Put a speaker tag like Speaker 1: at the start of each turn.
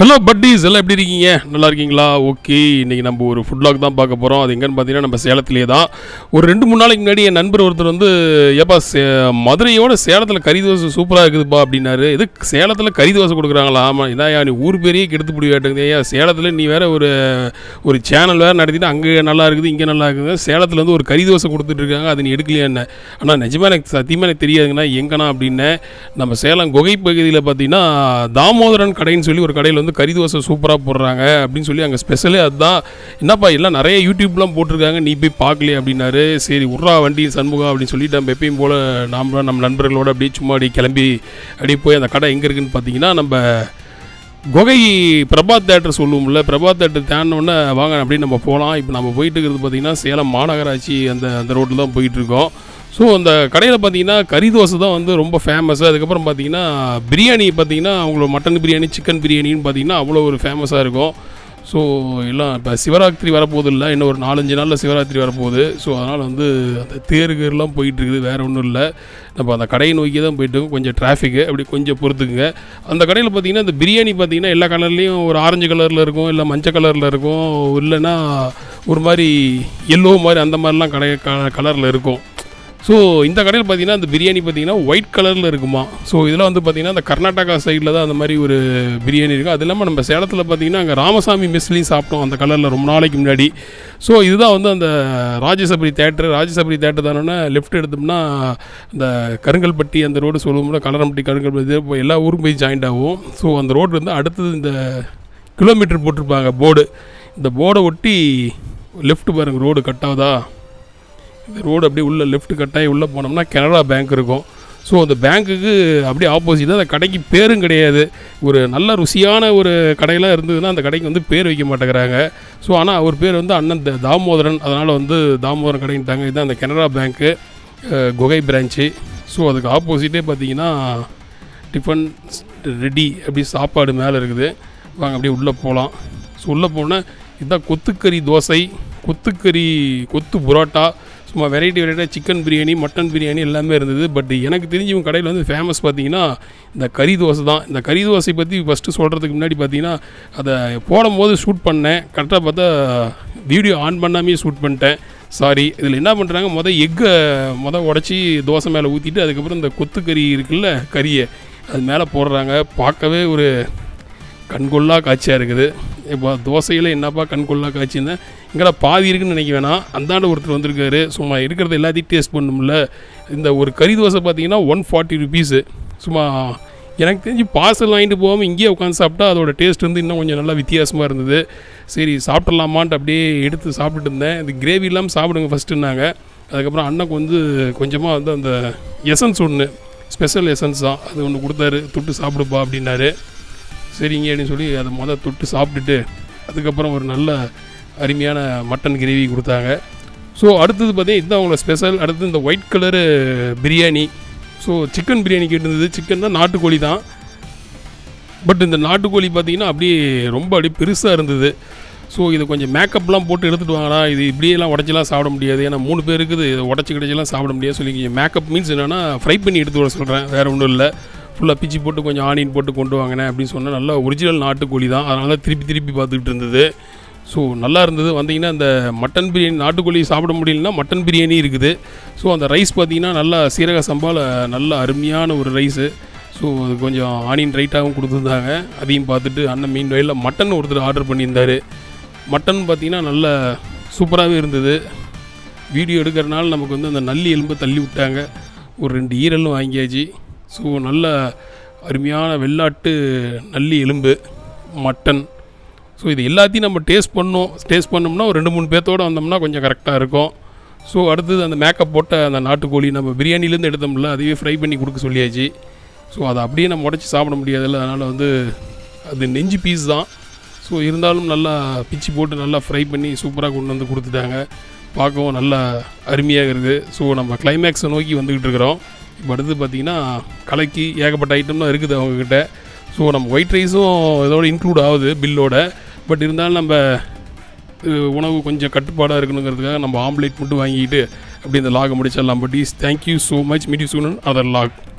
Speaker 1: Hello buddies, எல்லாம் எப்படி இருக்கீங்க? நல்லா இருக்கீங்களா? ஓகே, இன்றைக்கி நம்ம ஒரு ஃபுட் வ்ளாக் தான் பார்க்க போகிறோம். அது எங்கன்னு பார்த்தீங்கன்னா நம்ம சேலத்திலே தான். ஒரு 2-3 நாளைக்கு முன்னாடி என் நண்பர் ஒருத்தர் வந்து ஏப்பா மதுரையோட சேலத்தில் கறி தோசை சூப்பராக இருக்குதுப்பா அப்படின்னாரு. இது சேலத்தில் கறி தோசை கொடுக்குறாங்களா? ஆமாம், இதான் நீ ஊர் பேரையே கெடுத்து பிடி காட்டுங்க. ஏன் சேலத்தில் நீ வேறு ஒரு சேனல் வேறு நடத்திட்டு அங்கே நல்லா இருக்குது இங்கே நல்லா இருக்குது. சேலத்தில் வந்து ஒரு கறி தோசை கொடுத்துட்ருக்காங்க, அது நீ எடுக்கலையா என்ன? ஆனால் நிஜமாக எனக்கு சத்தியமாக எனக்கு தெரியாதுங்கண்ணா. எங்கண்ணா அப்படின்னு நம்ம சேலம் குகை பகுதியில் பார்த்தீங்கன்னா தாமோதரன் கடைன்னு சொல்லி ஒரு கடையில் வந்து கறி தோசை சூப்பராக போடுறாங்க அப்படின்னு சொல்லி அங்கே ஸ்பெஷலே அதுதான். என்னப்பா எல்லாம் நிறைய யூடியூப்லாம் போட்டிருக்காங்க, நீ போய் பார்க்கலையே அப்படின்னாரு. சரி உர்ரா வண்டி சண்முகா அப்படின்னு சொல்லிட்டு நம்ம எப்பயும் போல் நம்ம நண்பர்களோடு அப்படியே சும்மா அப்படி கிளம்பி அப்படியே போய் அந்த கடை எங்கே இருக்குதுன்னு பார்த்தீங்கன்னா நம்ம குகை பிரபாத் தேட்டர் சொல்லுவோம்ல, பிரபாத் தேட்டர் தேடினோடனே வாங்க அப்படின்னு நம்ம போகலாம். இப்போ நம்ம போயிட்டு இருக்கிறது பார்த்திங்கன்னா சேலம் மாநகராட்சி அந்த ரோட்டில் தான் போயிட்டுருக்கோம். ஸோ அந்த கடையில் பார்த்தீங்கன்னா கறி தோசை தான் வந்து ரொம்ப ஃபேமஸ்ஸு. அதுக்கப்புறம் பார்த்தீங்கன்னா பிரியாணி பார்த்தீங்கன்னா அவங்களோட மட்டன் பிரியாணி சிக்கன் பிரியாணின்னு பார்த்தீங்கன்னா அவ்வளோ ஒரு ஃபேமஸாக இருக்கும். ஸோ எல்லாம் இப்போ சிவராத்திரி வரப்போகுது இல்லை, இன்னும் ஒரு 4-5 நாளில் சிவராத்திரி வரப்போகுது. ஸோ அதனால் வந்து அந்த தேருகெல்லாம் போயிட்டுருக்குது, வேறு ஒன்றும் இல்லை. நம்ம அந்த கடையை நோக்கி தான் போயிட்டுருக்கோம். கொஞ்சம் டிராஃபிக்கு அப்படி கொஞ்சம் பொறுத்துக்குங்க. அந்த கடையில் பார்த்தீங்கன்னா இந்த பிரியாணி பார்த்தீங்கன்னா எல்லா கலர்லேயும் ஒரு ஆரஞ்சு கலரில் இருக்கும், இல்லை மஞ்சள் கலரில் இருக்கும், இல்லைன்னா ஒரு மாதிரி எல்லோ மாதிரி அந்த மாதிரிலாம் கலரில் இருக்கும். ஸோ இந்த கடையில் பார்த்தீங்கன்னா அந்த பிரியாணி பார்த்தீங்கன்னா ஒயிட் கலரில் இருக்குமா. ஸோ இதெல்லாம் வந்து பார்த்திங்கன்னா அந்த கர்நாடகா சைடில் தான் அந்த மாதிரி ஒரு பிரியாணி இருக்குது. அது இல்லாமல் நம்ம சேலத்தில் பார்த்திங்கன்னா அங்கே ராமசாமி மெஸ்லையும் சாப்பிட்டோம் அந்த கலரில் ரொம்ப நாளைக்கு முன்னாடி. ஸோ இதுதான் வந்து அந்த ராஜசபரி தேட்டர் தானோன்னா லெஃப்ட் எடுத்தோம்னா இந்த கருங்கல்பட்டி அந்த ரோடு சொல்லுவோம்னா கலரம்பட்டி கருங்கல்பட்டி எல்லா ஊருக்கும் போய் ஜாயிண்ட் ஆகும். ஸோ அந்த ரோடு வந்து அடுத்தது இந்த கிலோமீட்டர் போட்டிருப்பாங்க போர்டு. இந்த போர்டை ஒட்டி லெஃப்ட் பாருங்கள் ரோடு கட் ஆகுதா. இந்த ரோடு அப்படியே உள்ள லெஃப்ட் கட்டாயி உள்ளே போனோம்னா கனரா பேங்க் இருக்கும். ஸோ அந்த பேங்க்குக்கு அப்படியே ஆப்போசிட்டாக அந்த கடைக்கு பேரும் கிடையாது. ஒரு நல்ல ருசியான ஒரு கடையெல்லாம் இருந்ததுன்னா அந்த கடைக்கு வந்து பேர் வைக்க மாட்டேங்கிறாங்க. ஸோ ஆனால் அவர் பேர் வந்து அண்ணன் தாமோதரன், அதனால் வந்து தாமோதரன் கடைன்ட்டாங்க. இதுதான் அந்த கனரா பேங்க்கு குகை பிரான்ச்சு. ஸோ அதுக்கு ஆப்போசிட்டே பார்த்தீங்கன்னா டிஃபன் ரெடி அப்படி சாப்பாடு மேலே இருக்குது. வாங்க அப்படியே உள்ளே போகலாம். ஸோ உள்ளே போனால் இதுதான் கொத்துக்கறி தோசை, கொத்து புரோட்டா, சும்மா வெரைட்டியாக சிக்கன் பிரியாணி மட்டன் பிரியாணி எல்லாமே இருந்தது. பட் எனக்கு தெரிஞ்சு இவங்க கடையில் வந்து ஃபேமஸ் பார்த்திங்கன்னா இந்த கறி தோசை தான். இந்த கறி தோசை பற்றி ஃபஸ்ட்டு சொல்கிறதுக்கு முன்னாடி பார்த்திங்கன்னா அதை போடும்போது ஷூட் பண்ணேன், கரெக்டாக பார்த்தா வீடியோ ஆன் பண்ணாமே ஷூட் பண்ணிட்டேன். சாரி. இதில் என்ன பண்ணுறாங்க, எக்கை உடச்சி தோசை மேலே ஊற்றிட்டு அதுக்கப்புறம் இந்த கொத்துக்கறி இருக்குல்ல கறியை அது மேலே போடுறாங்க. பார்க்கவே ஒரு கண்கொள்ளா காட்சியாக இருக்குது. இப்போ தோசையில் என்னப்பா கண்கொள்ளா காட்சின்னா இங்கே பாதி இருக்குதுன்னு நினைக்க வேணாம். அந்தாண்ட ஒருத்தர் வந்திருக்காரு, சும்மா இருக்கிறத எல்லாத்தையும் டேஸ்ட் பண்ணணும்ல. இந்த ஒரு கறி தோசை பார்த்தீங்கன்னா 140 rupees. சும்மா எனக்கு தெரிஞ்சு பார்சல் வாங்கிட்டு போகாமல் இங்கேயே உட்காந்து சாப்பிட்டா அதோட டேஸ்ட் வந்து இன்னும் கொஞ்சம் நல்லா வித்தியாசமாக இருந்தது. சரி சாப்பிட்றலாமான்ட்டு அப்படியே எடுத்து சாப்பிட்டுட்டு இருந்தேன். இது கிரேவி இல்லாமல் சாப்பிடுங்க ஃபஸ்ட்டுன்னாங்க. அதுக்கப்புறம் அண்ணனுக்கு வந்து கொஞ்சமாக வந்து அந்த எசன்ஸ் ஒன்று ஸ்பெஷல் எசன்ஸ் தான் அது ஒன்று கொடுத்தாரு, தொட்டு சாப்பிடுப்பா அப்படின்னாரு. சரிங்க அப்படின்னு சொல்லி அதை தொட்டு சாப்பிட்டுட்டு அதுக்கப்புறம் ஒரு நல்ல அருமையான மட்டன் கிரேவி கொடுத்தாங்க. ஸோ அடுத்தது பார்த்தீங்கன்னா இதுதான் அவங்களோட ஸ்பெஷல். அடுத்தது இந்த white colour biryani. So chicken biryani கேட்டிருந்தது. சிக்கன் தான், நாட்டுக்கோழி தான். பட் இந்த நாட்டுக்கோழி பார்த்திங்கன்னா அப்படியே அப்படியே பெருசாக இருந்தது. ஸோ இது கொஞ்சம் மேக்கப்லாம் போட்டு எடுத்துகிட்டு வாங்கடா, இது இப்படியெல்லாம் உடச்சிலாம் சாப்பிட முடியாது, ஏன்னா 3 பேர் இருக்குது, இதை உடச்சி கிடைச்செல்லாம் சாப்பிட முடியாது சொல்லி மேக்கப் மீன்ஸ் என்னென்னா ஃப்ரை பண்ணி எடுத்து வர சொல்கிறேன், வேறு ஒன்றும் இல்லை. ஃபுல்லாக பிச்சு போட்டு கொஞ்சம் ஆனியன் போட்டு கொண்டு வாங்கினேன் அப்படின்னு சொன்னால் நல்லா ஒரிஜினல் நாட்டுக்கோழி தான். அதனால திருப்பி பார்த்துக்கிட்டு இருந்தது. ஸோ நல்லா இருந்தது. வந்தீங்கன்னா அந்த மட்டன் பிரியாணி, நாட்டுக்கோழி சாப்பிட முடியலன்னா மட்டன் பிரியாணி இருக்குது. ஸோ அந்த ரைஸ் பார்த்திங்கன்னா நல்லா சீரக சம்பாவில் நல்ல அருமையான ஒரு ரைஸு. ஸோ அது கொஞ்சம் ஆனியன் ரைட்டாகவும் கொடுத்துருந்தாங்க. அதையும் பார்த்துட்டு அண்ணன் மீன் வயலில் மட்டன் ஒருத்தர் ஆர்டர் பண்ணியிருந்தார். மட்டன் பார்த்திங்கன்னா நல்லா சூப்பராகவே இருந்தது. வீடியோ எடுக்கிறனால நமக்கு வந்து அந்த நல்லி எலும்பை தள்ளி விட்டாங்க. ஒரு 2 ஈரலும் வாங்கியாச்சு. ஸோ நல்ல அருமையான வெள்ளாட்டு நல்லி எலும்பு மட்டன். ஸோ இது எல்லாத்தையும் நம்ம டேஸ்ட் பண்ணோம்னா ஒரு 2-3 பேர்த்தோடு வந்தோம்னா கொஞ்சம் கரெக்டாக இருக்கும். ஸோ அடுத்தது அந்த மேக்கப் போட்ட அந்த நாட்டுக்கோழி நம்ம பிரியாணிலேருந்து எடுத்தோம்ல அதையே ஃப்ரை பண்ணி கொடுக்க சொல்லியாச்சு. ஸோ அதை அப்படியே நம்ம உடச்சி சாப்பிட முடியாதுல்ல, அதனால் வந்து அது நெஞ்சு பீஸ் தான். ஸோ இருந்தாலும் நல்லா பிச்சு போட்டு நல்லா ஃப்ரை பண்ணி சூப்பராக கொண்டு வந்து கொடுத்துட்டாங்க. பார்க்கவும் நல்லா அருமையாக இருக்குது. ஸோ நம்ம கிளைமேக்ஸை நோக்கி வந்துக்கிட்டு இருக்கிறோம். இப்போ அடுத்து பார்த்திங்கன்னா கலக்கி ஏகப்பட்ட ஐட்டம்லாம் இருக்குது அவங்கக்கிட்ட. ஸோ நம்ம ஒயிட் ரைஸும் இதோட இன்க்ளூட் ஆகுது பில்லோட. பட் இருந்தாலும் நம்ம உணவு கொஞ்சம் கட்டுப்பாடாக இருக்கணுங்கிறதுக்காக நம்ம ஆம்லேட் மட்டும் வாங்கிட்டு அப்படி இந்த லாகை முடிச்சிடலாம். But thank you so much. Meet you soon other lock.